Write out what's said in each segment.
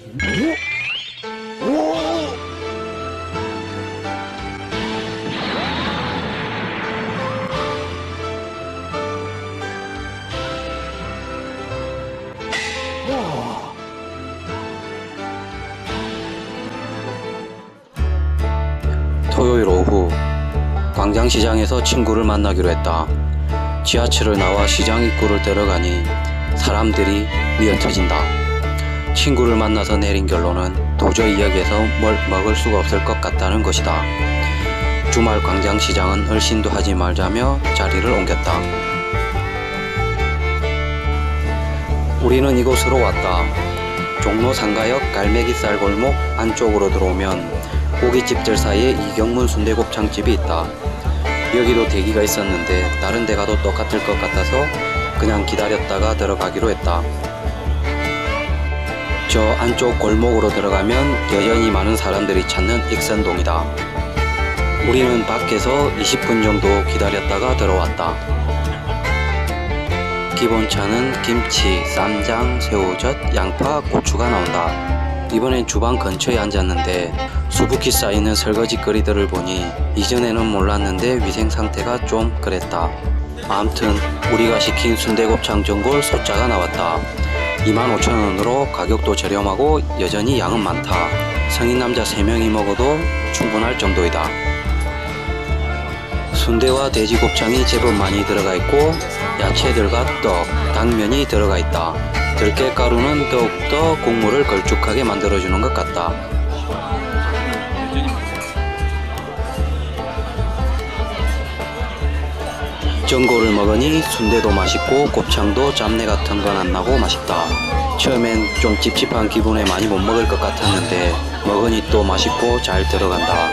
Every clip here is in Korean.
토요일 오후 광장시장에서 친구를 만나기로 했다. 지하철을 나와 시장 입구를 들어가니 사람들이 미어터진다. 친구를 만나서 내린 결론은 도저히 여기에서 뭘 먹을 수가 없을 것 같다는 것이다. 주말 광장시장은 얼씬도 하지 말자며 자리를 옮겼다. 우리는 이곳으로 왔다. 종로 상가역 갈매기살 골목 안쪽으로 들어오면 고깃집들 사이에 이경문 순대곱창집이 있다. 여기도 대기가 있었는데 다른 데 가도 똑같을 것 같아서 그냥 기다렸다가 들어가기로 했다. 저 안쪽 골목으로 들어가면 여전히 많은 사람들이 찾는 익선동이다. 우리는 밖에서 20분 정도 기다렸다가 들어왔다. 기본차는 김치, 쌈장, 새우젓, 양파, 고추가 나온다. 이번엔 주방 근처에 앉았는데 수북히 쌓이는 설거지거리들을 보니 이전에는 몰랐는데 위생 상태가 좀 그랬다. 아무튼 우리가 시킨 순대곱창 전골 소짜가 나왔다. 25,000원으로 가격도 저렴하고 여전히 양은 많다. 성인 남자 3명이 먹어도 충분할 정도이다. 순대와 돼지곱창이 제법 많이 들어가 있고 야채들과 떡, 당면이 들어가 있다. 들깨가루는 더욱더 국물을 걸쭉하게 만들어주는 것 같다. 전골을 먹으니 순대도 맛있고 곱창도 잡내 같은 건 안 나고 맛있다. 처음엔 좀 찝찝한 기분에 많이 못 먹을 것 같았는데 먹으니 또 맛있고 잘 들어간다.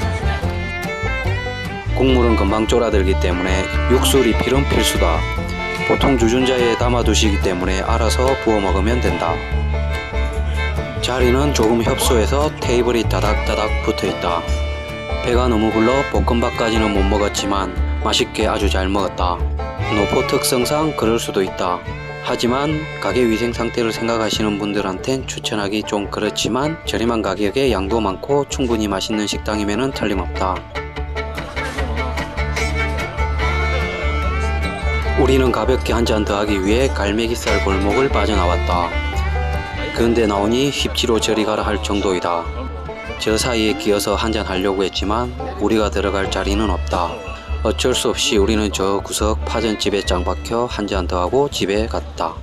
국물은 금방 쫄아들기 때문에 육수 리필은 필수다. 보통 주전자에 담아두시기 때문에 알아서 부어 먹으면 된다. 자리는 조금 협소해서 테이블이 다닥다닥 붙어있다. 배가 너무 불러 볶음밥까지는 못 먹었지만 맛있게 아주 잘 먹었다. 노포 특성상 그럴 수도 있다. 하지만 가게 위생 상태를 생각하시는 분들한텐 추천하기 좀 그렇지만 저렴한 가격에 양도 많고 충분히 맛있는 식당이면 틀림없다. 우리는 가볍게 한 잔 더 하기 위해 갈매기살 골목을 빠져나왔다. 그런데 나오니 힙지로 저리 가라 할 정도이다. 저 사이에 끼어서 한 잔 하려고 했지만 우리가 들어갈 자리는 없다. 어쩔 수 없이 우리는 저 구석 파전집에 짱 박혀 한 잔 더 하고 집에 갔다.